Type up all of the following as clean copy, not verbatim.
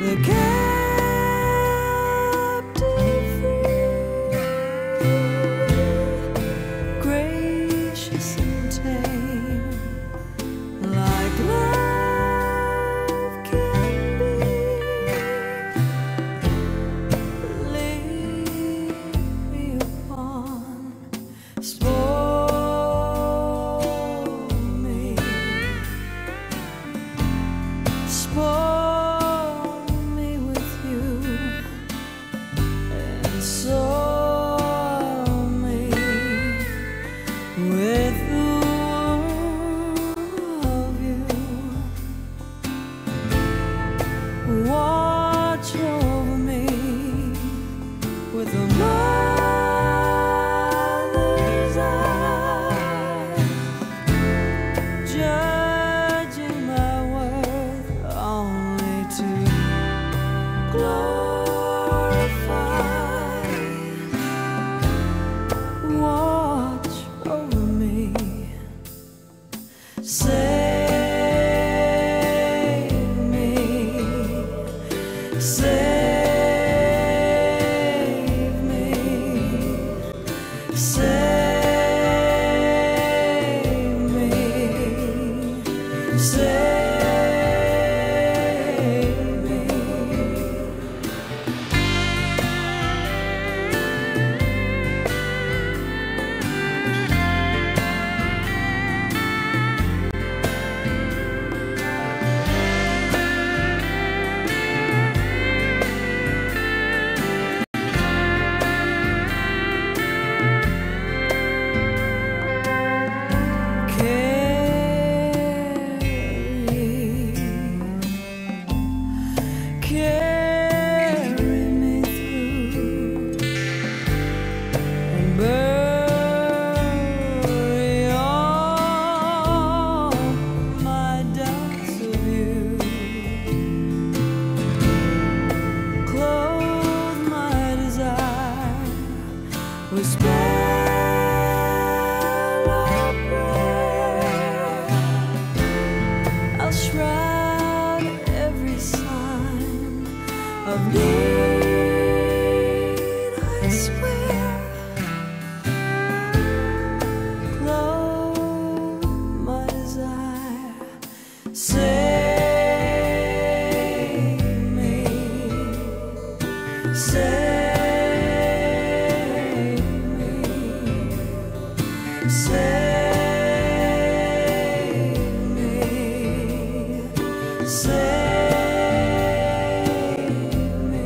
the captive free, gracious and tame, like love can be. Lead me upon, spoil me, spoil me with you, and soil me with the warmth of you. Watch over me with a mother's eye, judging my worth only to glorify. Watch over me, save me, save me, save me, save me. Carry me through and bury all my doubts of you. Clothe my desire with spell of prayer. I'll shroud every sign of need, I swear. Clothe my desire, save me, save me, save me, save me,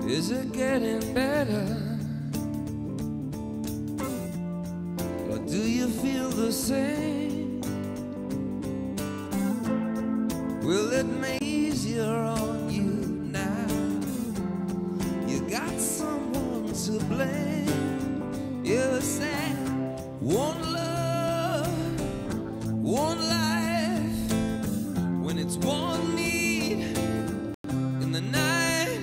Is it getting better? Or do you feel the same? Will it make it easier on you now? You got someone to blame. You said one love, one life, when it's one need in the night,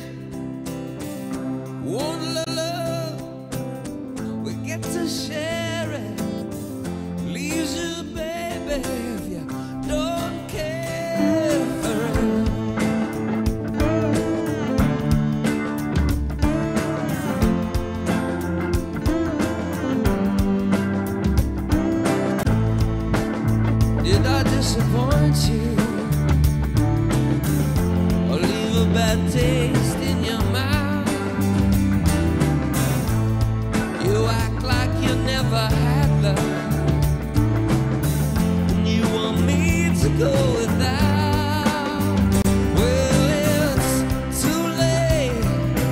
one love, we get to share it. Leaves you, baby, if you don't care for it. Did I disappoint you or leave a bad taste in your mouth? You act like you never had love, and you want me to go without. Well, it's too late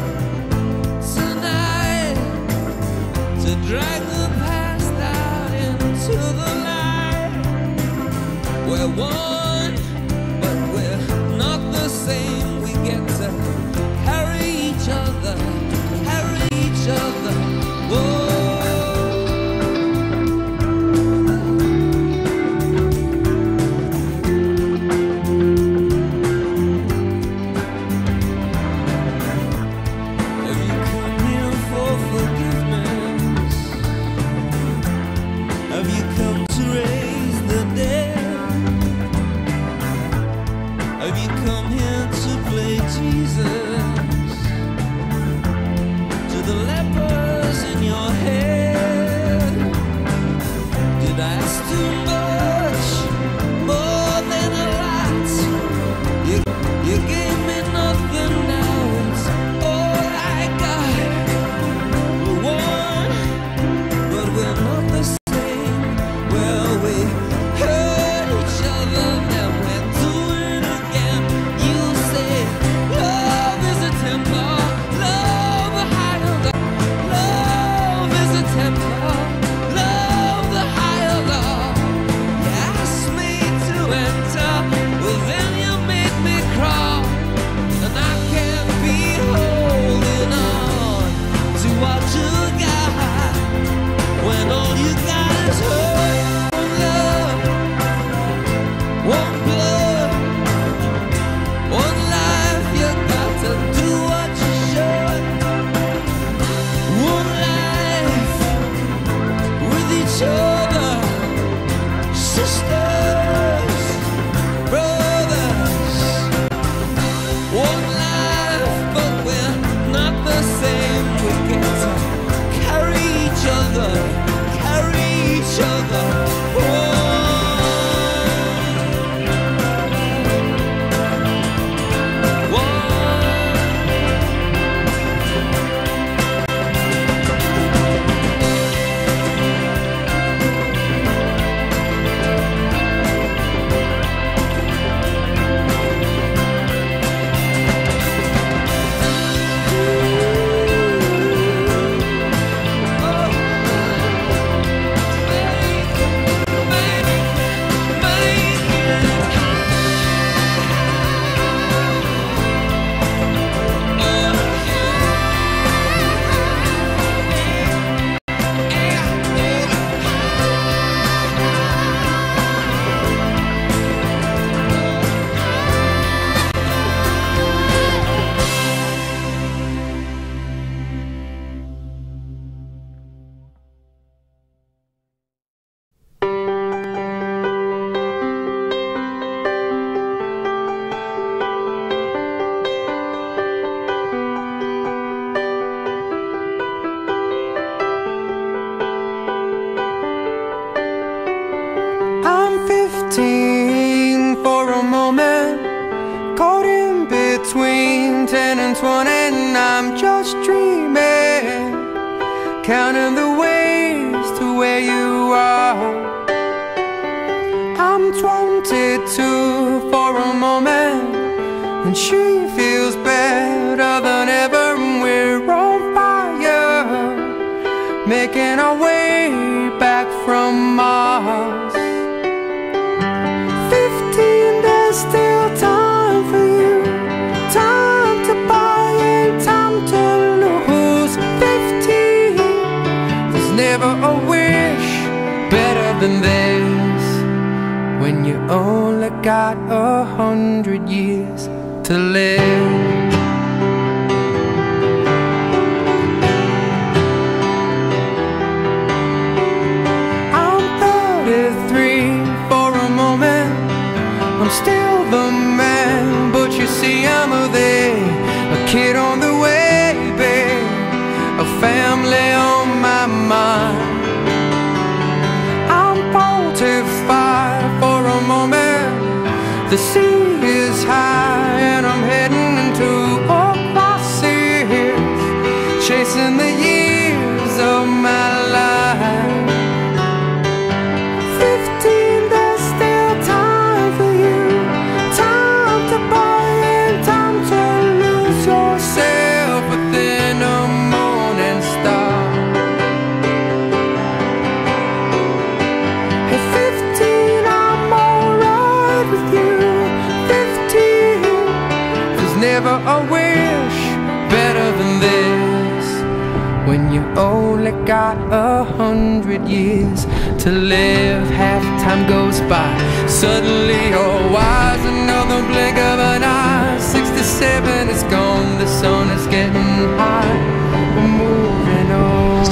tonight to drag the past out into the light. We're one, but we're not the same. We get to carry each other, carry each other. Whoa. Have you come here for forgiveness? Have you come to raise the dead? Have you come here to play Jesus to the lepers in your head? Did I ask too much, more than a lot? You gave me nothing, now it's all I got. We're one, but we're not the same. Well, we hurt each other, now we're doing it again. You say love is a temper, love a higher love. Love is a temper, love the higher love. You asked me to enter, well then you made me crawl, and I can't be holding on to what you got when all you got is hurt. One love, one blood, one life. You got to do what you should. One life with each other, sisters, brothers. One life, but we're not the same. We get to carry each other, carry each other. I'm 15 for a moment, caught in between 10 and 20, and I'm just dreaming, counting the ways to where you are. I'm 22 for a moment, and she feels better than ever, and we're making our way back from Mars. 15, there's still time for you, time to buy and time to lose. 15, there's never a wish better than this, when you only got 100 years to live. I'm 33 for a moment, I'm still the man, but you see I'm a kid on the way, babe, a family on my mind. I'm 45 for a moment, the sea is high and I'm heading into a crisis, chasing the years of my life. 15, there's still time for you, time to buy and time to lose yourself within a morning star. At 15, I'm alright with you. 15, there's never a wish better than this, when you only got 100 years to live. Half time goes by, suddenly you're wise, another blink of an eye. 67 is gone, the sun is getting high, we're moving on.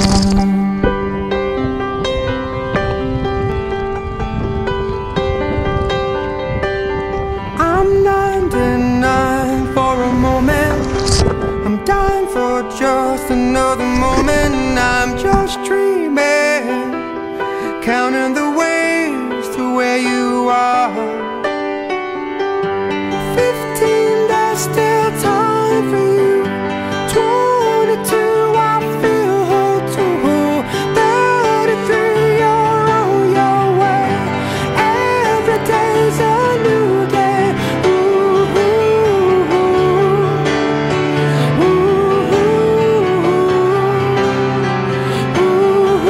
I'm 99 for a moment, I'm dying for just another moment. I'm just dreaming, counting the ways to where you are. 15, there's still time for you. 22, I feel her too. 33, you're on your way. Every day's a new day. Ooh, ooh, ooh, ooh,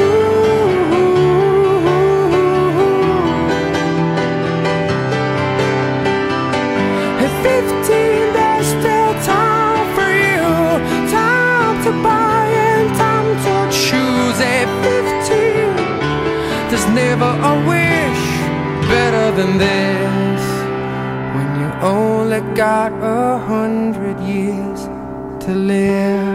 ooh. At 15, there's still time for you, time to buy and time to choose. At 15, there's never a wish better than this, when you only got 100 years to live.